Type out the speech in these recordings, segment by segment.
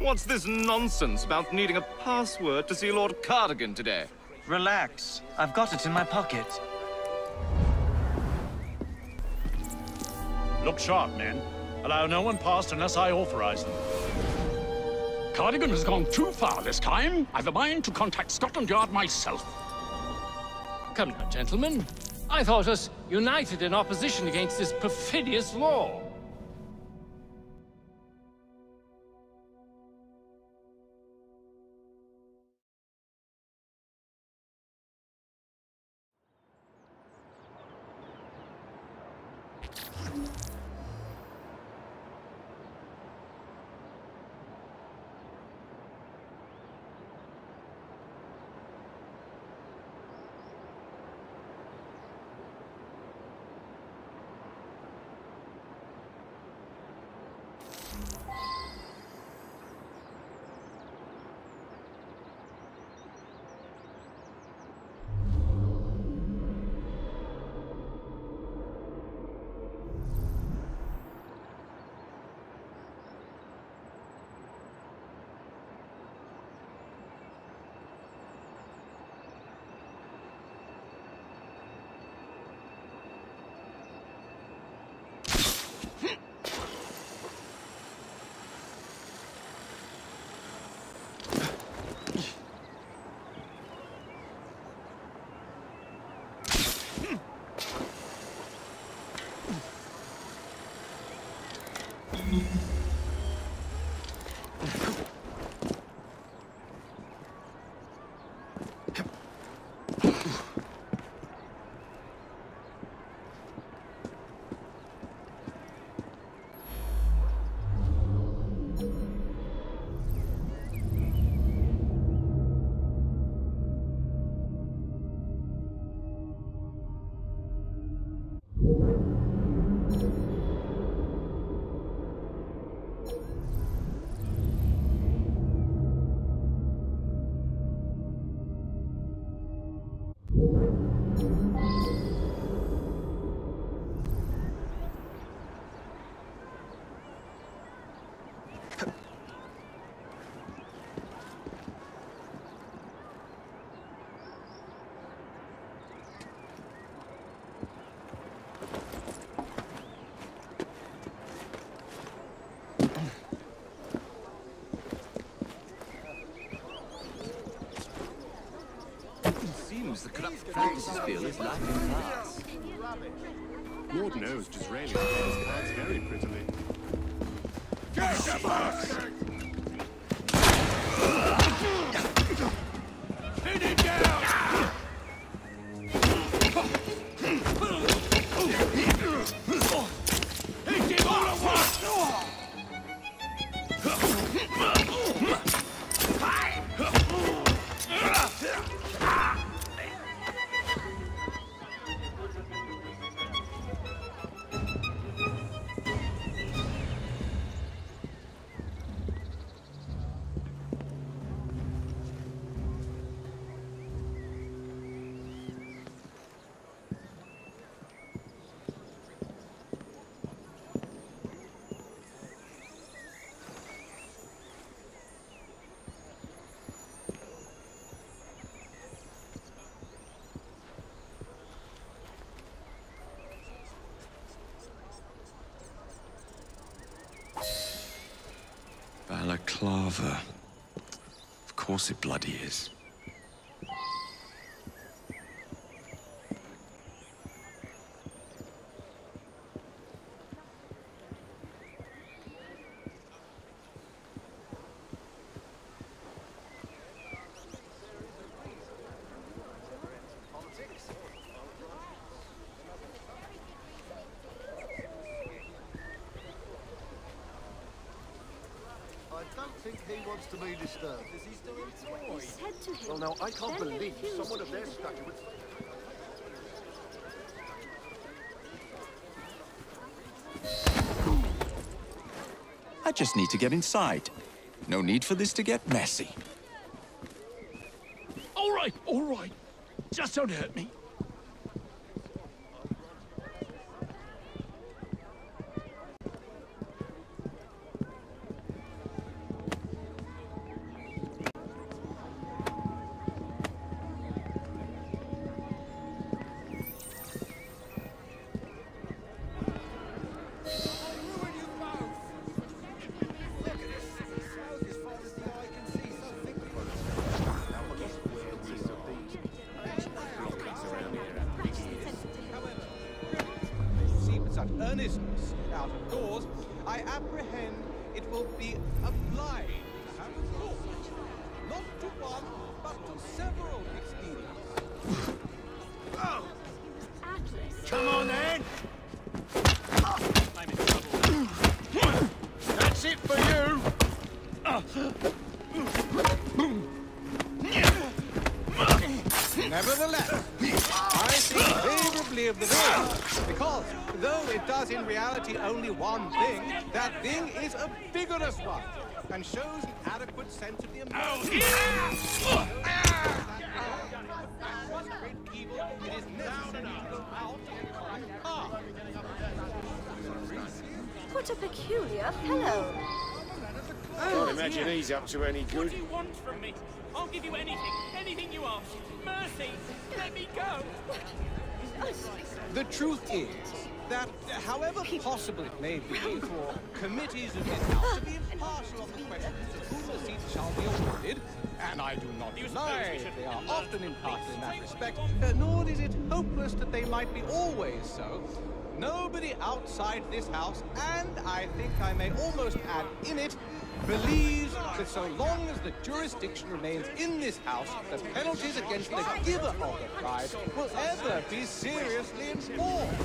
What's this nonsense about needing a password to see Lord Cardigan today? Relax. I've got it in my pocket. Look sharp, men. Allow no one past unless I authorize them. Cardigan has gone too far this time. I've a mind to contact Scotland Yard myself. Come now, gentlemen. I thought us united in opposition against this perfidious law. The corrupt practices bill is likely to pass. Lord knows Disraeli plays his cards very prettily. Get the box! Pin it down! Hit him all at once! Balaclava. Of course it bloody is. He wants to be disturbed. Is he still employed? Well, now, I can't believe someone of their stature would... I just need to get inside. No need for this to get messy. All right. Just don't hurt me. out of doors, I apprehend it will be obliged to have a court. Not to one, but to several expedients. Oh. Come on, then! I'm in trouble. That's it for you! Nevertheless, I think favorably of the bill, because though it does in reality only one thing, that thing is a vigorous one, and shows an adequate sense of the emergency. Great evil, it is necessary to go out and correct path. What a peculiar fellow. Can't imagine he's up to any What good. do you want from me? I'll give you anything you ask. Mercy, let me go. The truth is that, however possible it may be for committees of this House to be impartial on the question to whom the seat shall be awarded, and I do not deny they are often impartial in that respect, nor is it hopeless that they might be always so, nobody outside this House, and I think I may almost add in it, believes that so long as the jurisdiction remains in this House, the penalties against the giver of the prize will ever be seriously enforced.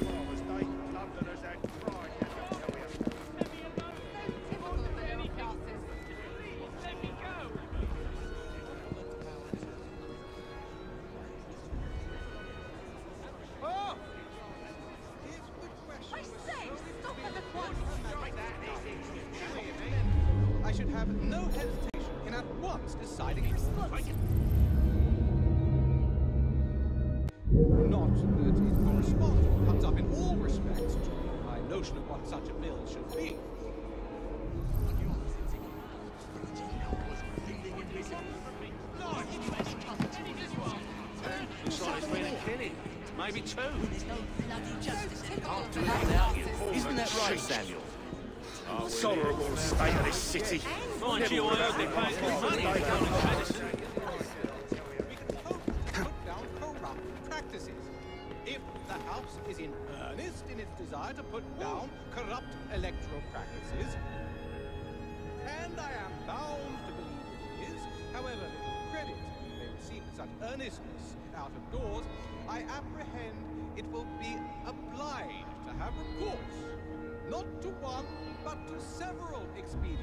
I should have no hesitation in at once deciding not that it corresponds or comes up in all respects to my notion of what such a bill should be. Looks like there's been a killing. Maybe two. Can't do it without you. Isn't that right, Samuel? Tolerable state of this city. Mind you, I heard they pay good money for going to medicine. We can hope to put down corrupt practices. If the House is in earnest in its desire to put down corrupt electoral practices, and I am bound to believe it is, however little credit we may receive with such earnestness out of doors, I apprehend it will be obliged to have recourse, not to one, but to several expedients.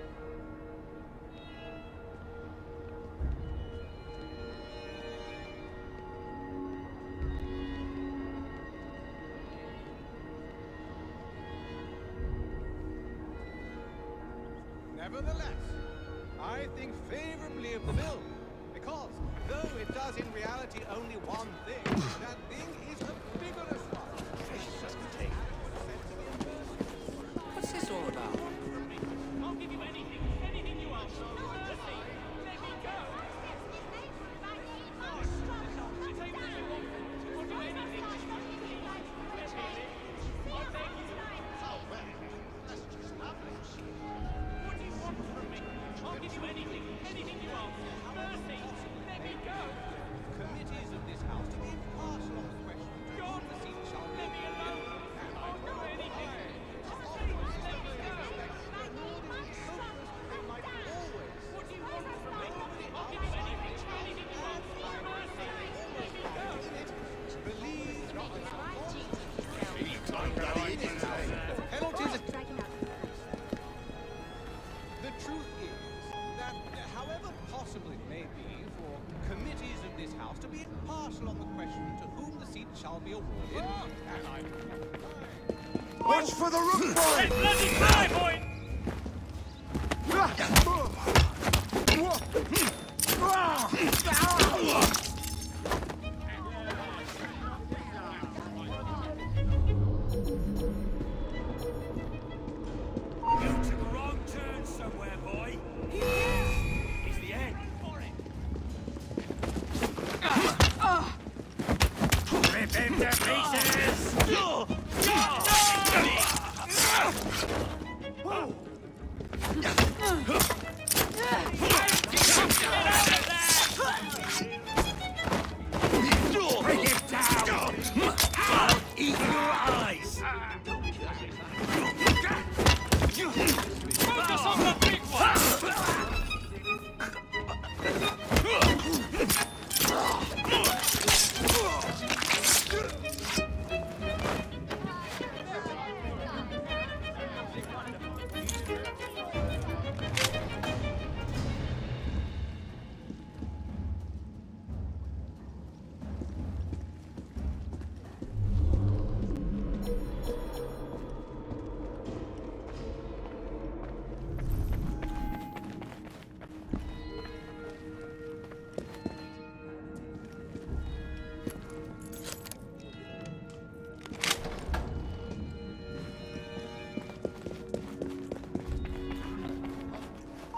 Nevertheless, I think favorably of the bill, because though it does in reality only one thing, that thing is a vigorous one. What's this all about? I'll give you anything you ask. Mercy, let me go. What do you want from me? I'll give you anything you ask. Mercy, let me go. Committees of this House to be impartial on the question. God, the seat shall Let me alone. I'll do anything. Let me go. What do you want from me? I'll give you anything you ask. Mercy, let me go. Penalties. The truth is that, however possible it may be for committees of this House to be impartial on the question to whom the seat shall be awarded, and I do not deny. Watch for the rook boy! Hey, bloody fly, boy! You took a wrong turn somewhere, boy. It's the end. Rip him to pieces!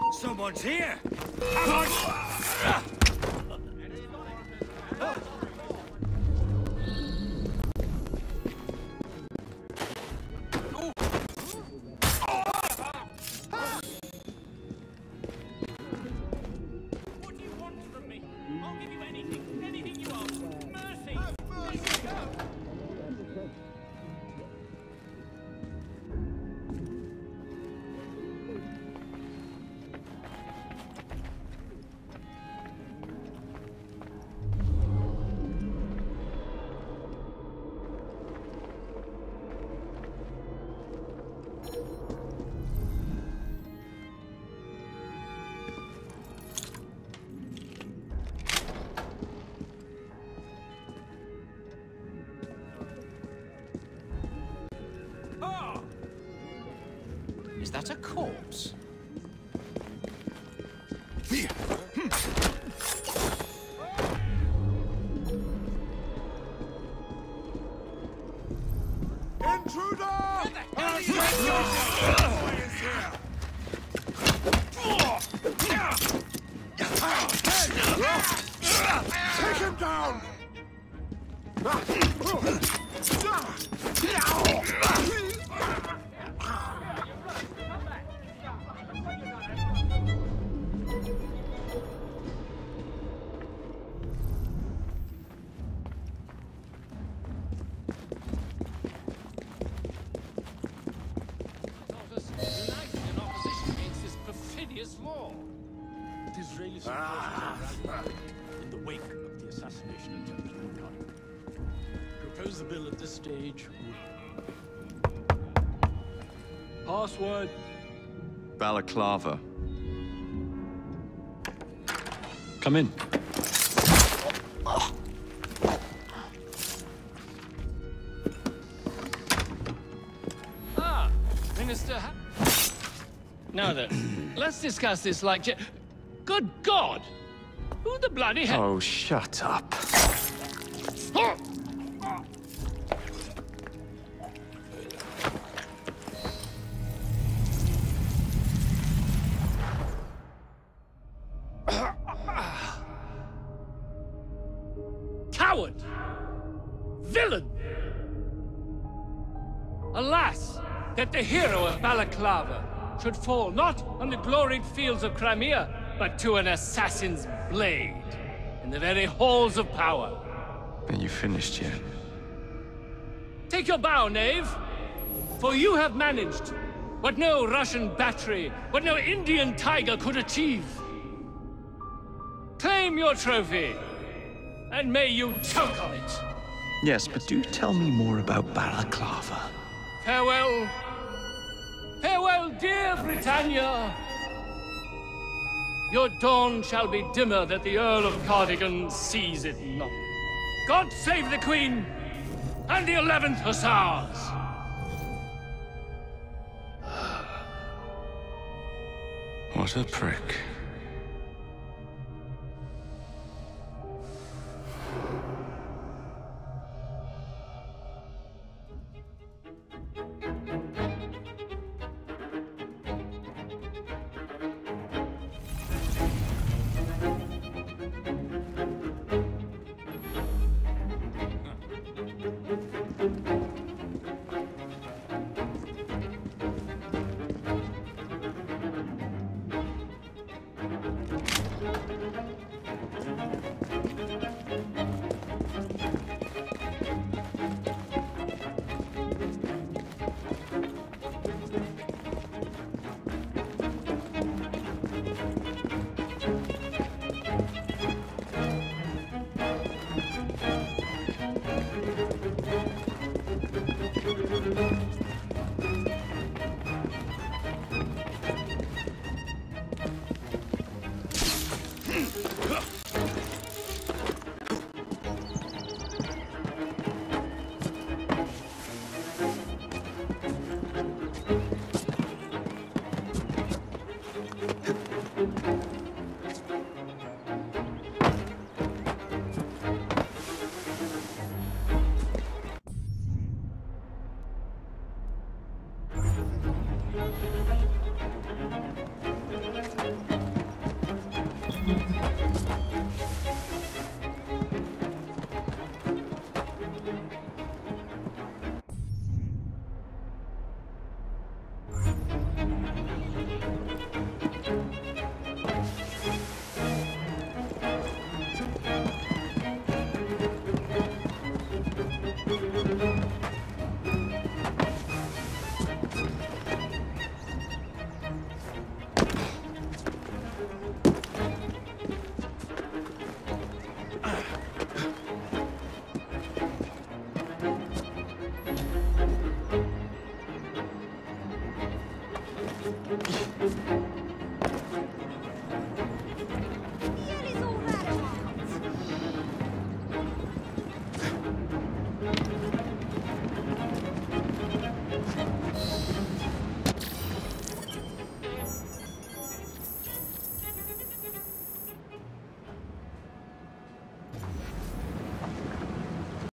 Someone's here! What do you want from me? I'll give you anything. Anything you ask. Mercy! Is that a corpse? Take him down! United in opposition against this perfidious law. The Israelis in the wake of the assassination attempt on Cardigan. Propose the bill at this stage. Password. Balaclava. Come in. Minister Now then, let's discuss this like Good God! Who the bloody hell? Oh, shut up. Coward! Villain! Alas, that the hero of Balaclava should fall not on the gloried fields of Crimea, but to an assassin's blade in the very halls of power. Are you finished yet? Take your bow, knave, for you have managed what no Russian battery, what no Indian tiger could achieve. Claim your trophy, and may you choke on it. Yes, but do tell me more about Balaclava. Farewell. Farewell, dear Britannia. Your dawn shall be dimmer that the Earl of Cardigan sees it not. God save the Queen and the 11th Hussars! What a prick.